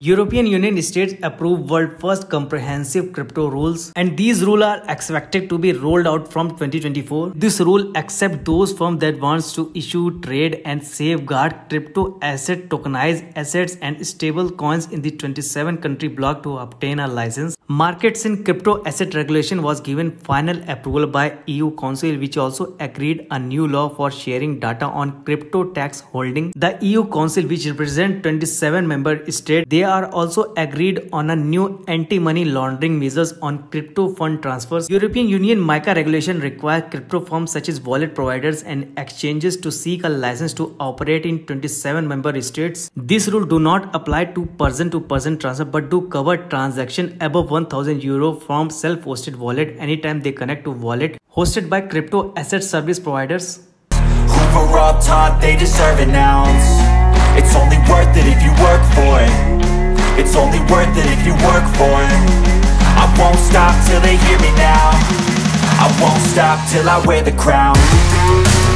European Union states approved world first comprehensive crypto rules, and these rules are expected to be rolled out from 2024. This rule accepts those firms that wants to issue, trade and safeguard crypto asset, tokenized assets and stable coins in the 27 country bloc to obtain a license. Markets in crypto asset regulation was given final approval by EU Council, which also agreed a new law for sharing data on crypto tax holding. The EU Council, which represents 27 member states, they are also agreed on a new anti-money laundering measures on crypto fund transfers. European Union MiCA regulation requires crypto firms such as wallet providers and exchanges to seek a license to operate in 27 member states. This rule do not apply to person-to-person transfer but do cover transaction above €1,000 from self-hosted wallet anytime they connect to wallet hosted by crypto asset service providers. Who were all taught they deserve an ounce. It's only worth it if you work for it. It's only worth it if you work for it. I won't stop till they hear me now. I won't stop till I wear the crown.